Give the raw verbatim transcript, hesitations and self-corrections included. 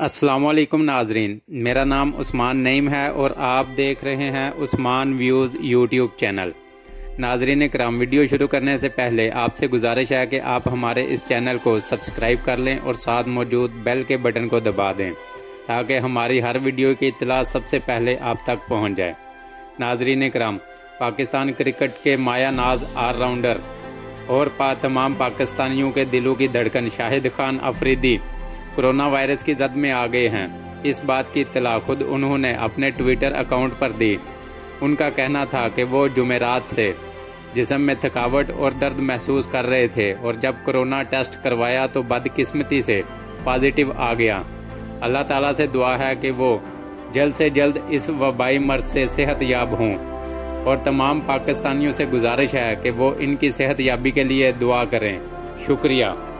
अस्सलाम वालेकुम नाजरीन, मेरा नाम उस्मान नईम है और आप देख रहे हैं उस्मान व्यूज़ यूट्यूब चैनल। नाजरीन इकराम, वीडियो शुरू करने से पहले आपसे गुजारिश है कि आप हमारे इस चैनल को सब्सक्राइब कर लें और साथ मौजूद बेल के बटन को दबा दें ताकि हमारी हर वीडियो की इत्तला सबसे पहले आप तक पहुंच जाए। नाजरीन इकराम, पाकिस्तान क्रिकेट के माया नाज ऑलराउंडर और पा तमाम पाकिस्तानियों के दिलों की धड़कन शाहिद खान अफरीदी कोरोना वायरस की जद में आ गए हैं। इस बात की इत्तला खुद उन्होंने अपने ट्विटर अकाउंट पर दी। उनका कहना था कि वो जुमेरात से जिस्म में थकावट और दर्द महसूस कर रहे थे और जब कोरोना टेस्ट करवाया तो बदकिस्मती से पॉजिटिव आ गया। अल्लाह ताला से दुआ है कि वो जल्द से जल्द इस वबाई मर्ज से सेहत याब हों और तमाम पाकिस्तानियों से गुजारिश है कि वो इनकी सेहत याबी के लिए दुआ करें। शुक्रिया।